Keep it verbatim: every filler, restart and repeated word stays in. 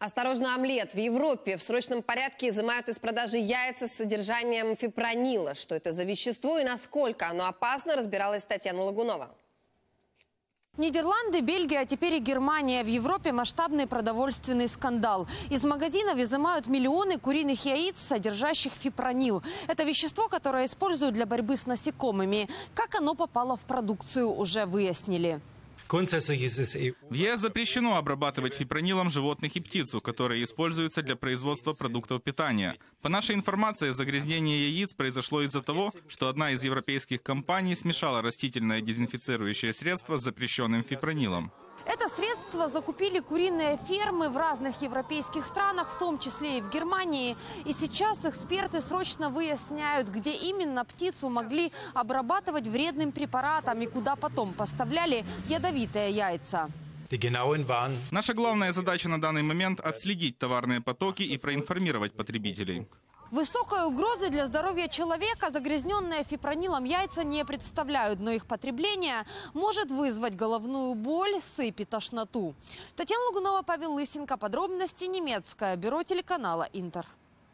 Осторожно, омлет. В Европе в срочном порядке изымают из продажи яйца с содержанием фипронила. Что это за вещество и насколько оно опасно, разбиралась Татьяна Лагунова. Нидерланды, Бельгия, а теперь и Германия. В Европе масштабный продовольственный скандал. Из магазинов изымают миллионы куриных яиц, содержащих фипронил. Это вещество, которое используют для борьбы с насекомыми. Как оно попало в продукцию, уже выяснили. В ЕС запрещено обрабатывать фипронилом животных и птицу, которые используются для производства продуктов питания. По нашей информации, загрязнение яиц произошло из-за того, что одна из европейских компаний смешала растительное дезинфицирующее средство с запрещенным фипронилом. Это средство закупили куриные фермы в разных европейских странах, в том числе и в Германии. И сейчас эксперты срочно выясняют, где именно птицу могли обрабатывать вредным препаратом и куда потом поставляли ядовитые яйца. Наша главная задача на данный момент – отследить товарные потоки и проинформировать потребителей. Высокой угрозы для здоровья человека загрязненные фипронилом яйца не представляют, но их потребление может вызвать головную боль, сыпь и тошноту. Татьяна Лагунова, Павел Лысенко. Подробности немецкое бюро телеканала «Интер».